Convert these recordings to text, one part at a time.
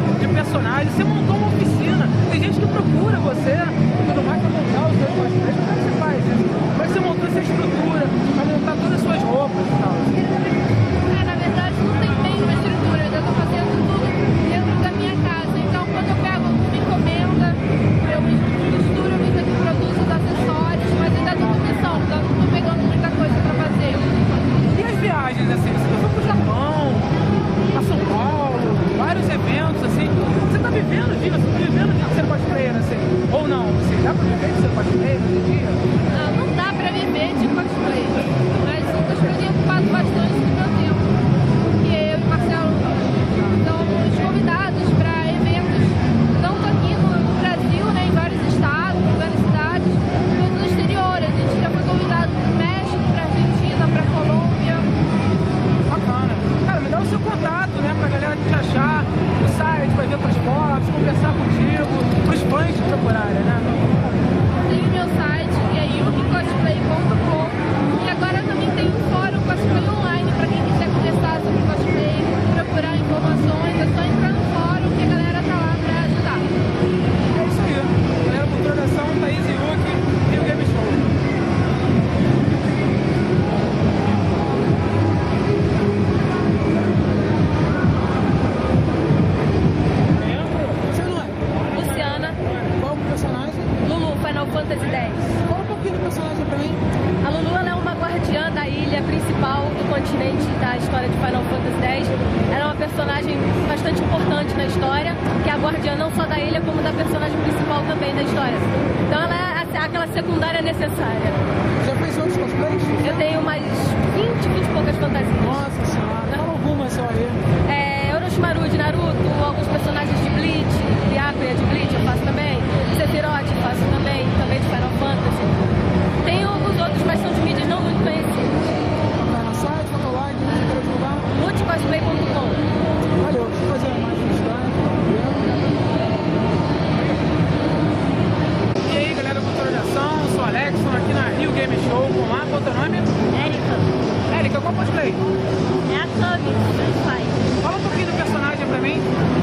de personagens, você montou uma oficina, tem gente que procura você e tudo mais pra montar os seus cosplays. Como é que você faz isso? Como é que você montou essa estrutura pra montar todas as suas roupas e tal? Na verdade não tem bem uma estrutura, eu tô fazendo tudo dentro da minha casa. Então quando eu pego uma encomenda, eu mesmo costuro, eu mesmo produzo os acessórios, mas ainda tô começando, então não tô pegando muita coisa pra fazer. E as viagens, assim, você foi pro Japão, a São Paulo, vários eventos, assim, você tá vivendo disso? Você tá vivendo de ser cosplayer, assim? Ou não? Assim, dá pra viver de ser cosplayer hoje em dia? Não dá pra viver de cosplay, mas o cosplay tem ocupado bastante do meu tempo. Porque eu e o Marcelo somos convidados pra eventos, tanto aqui no Brasil, né, em vários estados, em várias cidades, quanto no exterior. A gente já foi convidado pro México, pra Argentina, pra Colômbia. Bacana. Cara, me dá o seu contato, né, pra galera te achar no site, pra ver tuas fotos, conversar contigo, pros fãs te procurarem, né? Tem o meu site, que é yukicosplay.com, e agora também tem um fórum cosplay online pra quem quiser conversar sobre cosplay, procurar informações, é só entrar no fórum que a galera tá lá pra ajudar. É isso aí. Galera, Cultura da Ação, Thaís e Yuki e o Game Show. Você não é? Luciana, Qual o personagem? Lulu, Final Fantasy X. Fala um pouquinho do personagem pra mim. A Lulu ela é uma guardiã da ilha principal do continente da história de Final Fantasy X. Ela é uma personagem bastante importante na história, que é a guardiã não só da ilha, como da personagem principal também da história. Então ela é aquela secundária necessária. Já fez outros cosplays? Eu tenho mais 20 e poucas fantasias. Nossa senhora, fala algumas só aí. Orochimaru de Naruto, alguns personagens de Bleach, Byakuya de Bleach eu faço também, Sephiroth eu faço também de Final Fantasy. Tenho alguns outros, mas são de mídias não muito conhecidas. Tá no site, Fotolog, você quer divulgar? Multicosplay.com. Valeu, deixa eu fazer mais um instante. E aí galera, Cultura de Ação, eu sou o Alex, estou aqui na Rio Game Show com lá, qual é o teu nome? Érica, qual cosplay? É a Kami, Fala um pouquinho do personagem pra mim.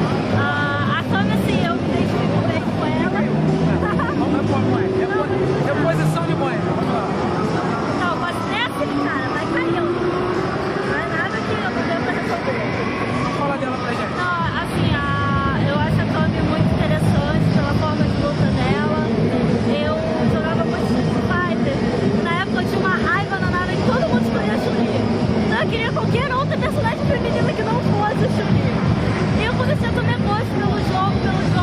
A Kami, assim, eu me identifico bem com ela. Vamos lá, Moé. É posição de Moé. Vamos lá. Não, pode ser assim, cara, vai caindo. Não é nada que eu não devo resolver. Fala dela pra gente. Não, assim, eu acho a Kami muito interessante pela forma de luta dela. Eu jogava muito Street Fighter. Na época eu tinha uma raiva danada que todo mundo escolhia a Chun-Li. Então eu queria qualquer outra personagem feminina que não fosse a Chun-Li. E eu comecei a tomar gosto pelo jogo.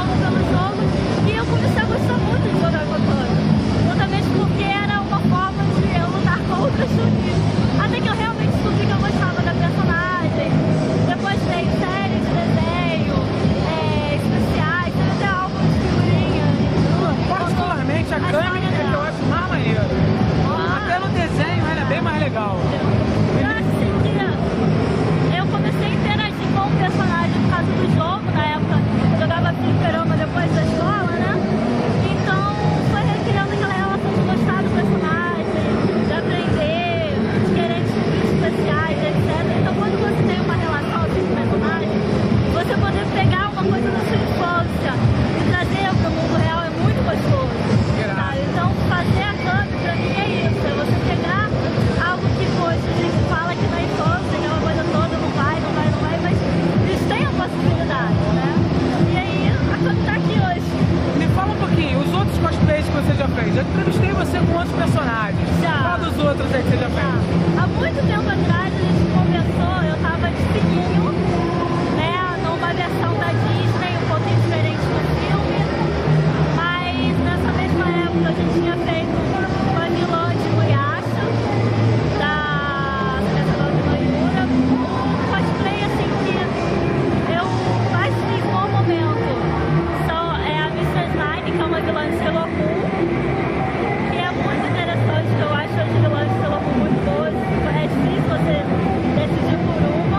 E eu comecei a gostar muito de jogar com a Kami. Justamente porque era uma forma de eu lutar contra a Chun-Li. Até que eu realmente descobri que eu gostava da personagem. Depois veio séries de desenho, especiais, teve até álbum de figurinha. Particularmente a Kami é que eu acho mais maneiro. Até no desenho ela é bem mais legal. Eu acho assim que eu comecei a interagir com o personagem por causa do jogo, na época eu jogava fliperama depois da escola, né? Então foi recriando aquela relação de gostar do personagem, de aprender, de querer descobrir especiais, etc. Então quando você tem uma relação assim com o personagem, você poder pegar uma coisa da sua infância e trazer para o mundo real é muito gostoso. Sabe? Então fazer a Kami pra mim é isso, é você pegar algo que hoje a gente fala que na infância, aquela coisa toda, não vai, mas eles têm a possibilidade, né? E aí a Kami tá aqui hoje. Me fala um pouquinho, os outros cosplays que você já fez. Eu entrevistei você com outros personagens. Já. Qual dos outros aí que você já fez? Há muito tempo atrás a gente conversou, eu tava de fininho, né? Numa versão da Disney, um pouquinho diferente do filme. Mas nessa mesma época a gente tinha feito uma vilã de Inuyasha, da Caçadora de Mayura. Um cosplay assim que eu mais fiz no momento. É a Mistress Nine, que é uma vilã de Sailor Moon, que é muito interessante, que eu acho as vilãs de Sailor Moon muito boas. É difícil você decidir por uma.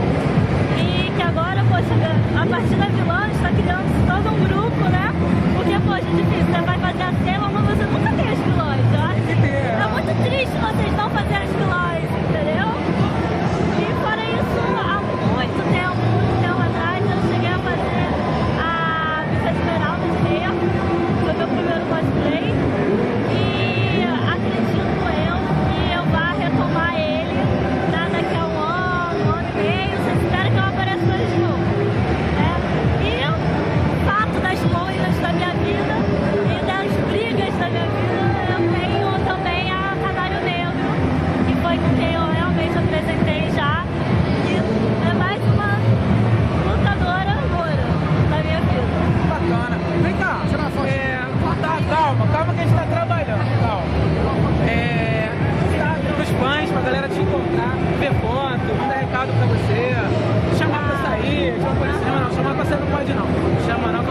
E que agora, poxa, a partir da vilã está criando todo um grupo, né? Porque, poxa, é difícil, você vai fazer a Sailor Moon, você nunca tem as vilãs, eu acho. É muito triste vocês não fazerem as vilãs, entendeu? E fora isso, há muito tempo atrás, eu cheguei a fazer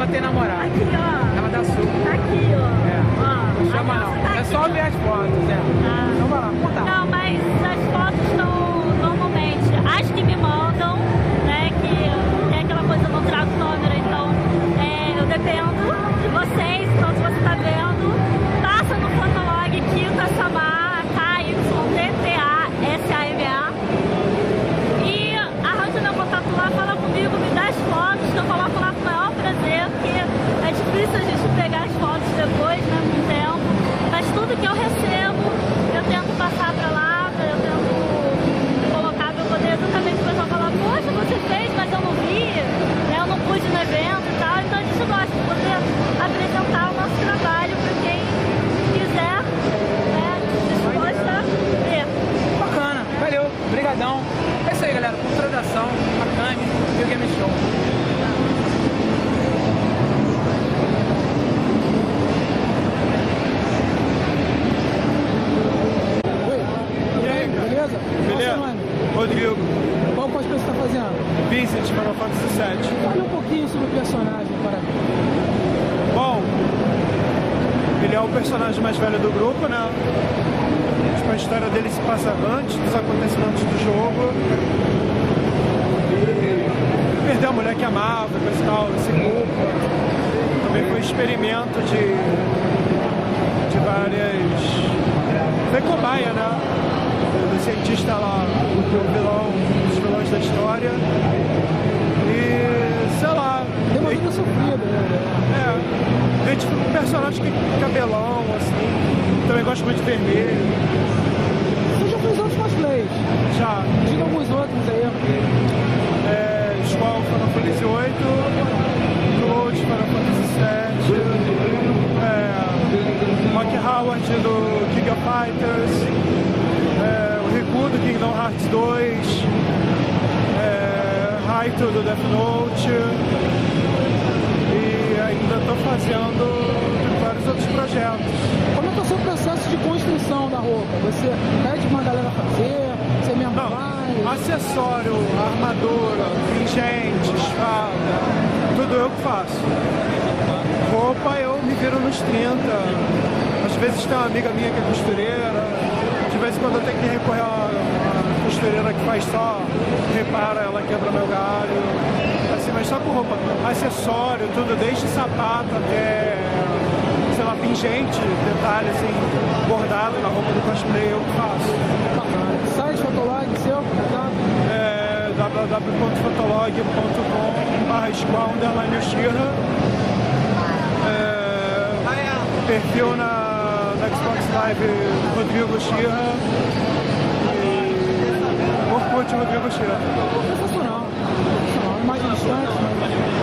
tem namorado. Aqui, ó. Ela dá soco. Tá aqui, ó. Ó, Não chama a não. calça tá É aqui, só ó. ver as fotos, né? Então vai lá, conta. Não, mas as fotos estão normalmente as que me mandam, né? Que é aquela coisa, eu não trago câmera, então eu dependo de vocês, então se você tá vendo, passa no Fotolog Kita Samar, KYTTASAMA, e arranja meu contato lá, fala comigo, me dá as fotos, que eu coloco lá com o maior prazer, porque é difícil a gente pegar as fotos depois, né, com o tempo, mas tudo que eu recebo, eu tento passar pra lá, eu tento colocar pra poder exatamente o pessoal falar, poxa, você fez, mas eu não vi, né, eu não pude no evento e tal, então a gente gosta de poder apresentar o nosso trabalho pra quem quiser, né, disposta a ver. Bacana, valeu, brigadão. É isso aí, galera, Cultura da Ação, a Cami e o Game Show. Rodrigo. Qual cosplay você tá fazendo? Vincent, Final Fantasy VII. Fale um pouquinho sobre o personagem, para mim. Bom, ele é o personagem mais velho do grupo, né? Tipo, a história dele se passa antes dos acontecimentos do jogo. E perdeu a mulher que amava, coisa e tal, se culpa. Também foi um experimento de várias... Foi cobaia, né? Do cientista lá, o vilão, um dos vilões da história. E, sei lá... Tem uma vida sofrida, né? É tipo um personagem que cabelão, assim. Também gosto muito de vermelho. Você já fez outros cosplays? Já. Diga alguns outros aí. Squall, Final Fantasy VIII, Cloud, Final Fantasy VII, Rock Howard do King of Fighters, o Riku do Kingdom Hearts 2, Raito do Death Note, e ainda estou fazendo vários outros projetos. Como é que é o seu processo de construção da roupa? Você pede pra uma galera fazer? Você mesmo faz? Acessório, armadura, pingente, espada, tudo eu que faço. Roupa eu me viro nos 30. Às vezes tem uma amiga minha que é costureira. De vez em quando eu tenho que recorrer a uma costureira que faz só, repara, ela quebra meu galho. Assim, mas só com roupa. Acessório, tudo, desde sapato até, sei lá, pingente, detalhe assim, bordado na roupa do cosplay, eu que faço. Site Fotolog seu? www.fotolog.com/Ushira. Perfil na Xbox Live Rodrigo Ushira e Orkut Rodrigo Ushira. Sensacional. Mais distante, mas...